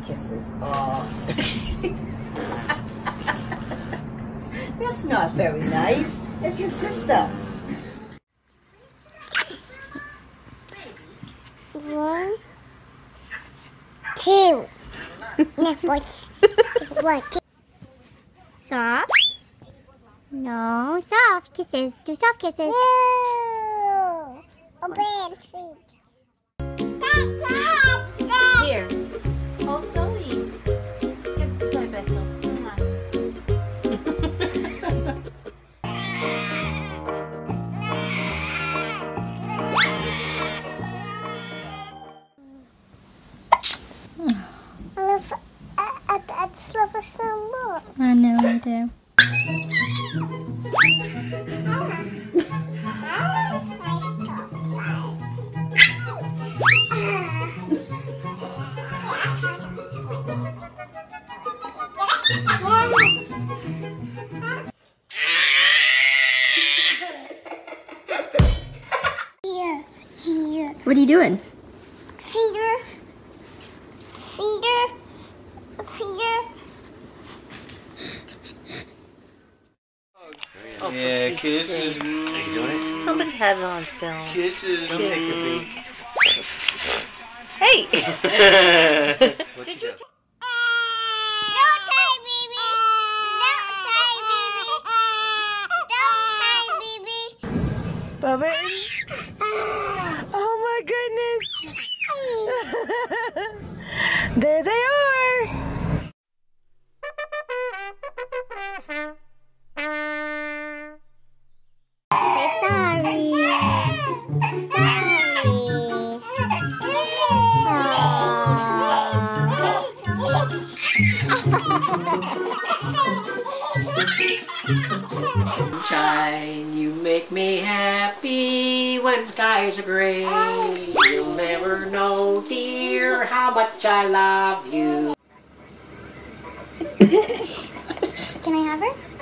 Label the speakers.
Speaker 1: kisses. Oh. That's not very nice. It's your sister.
Speaker 2: 1, 2. No, boys. 1, 2. Soft? No, soft kisses. Do soft kisses. No. A bad treat.
Speaker 3: Here. Hold Zoe. Give Zoe a beso.
Speaker 2: I just love her so much.
Speaker 3: I know I do.
Speaker 2: Here.
Speaker 3: What are you doing?
Speaker 2: Feeder.
Speaker 4: Yeah, kisses.
Speaker 5: Are you doing it?
Speaker 1: Put his head on still.
Speaker 4: Kisses.
Speaker 5: Don't take your beat.
Speaker 1: Hey!
Speaker 5: What you got?
Speaker 1: Bubba. Oh my goodness. There they are.
Speaker 2: Say sorry.
Speaker 6: Sunshine, you make me happy when skies are gray. You'll never know, dear, how much I love you.
Speaker 2: Can I have her?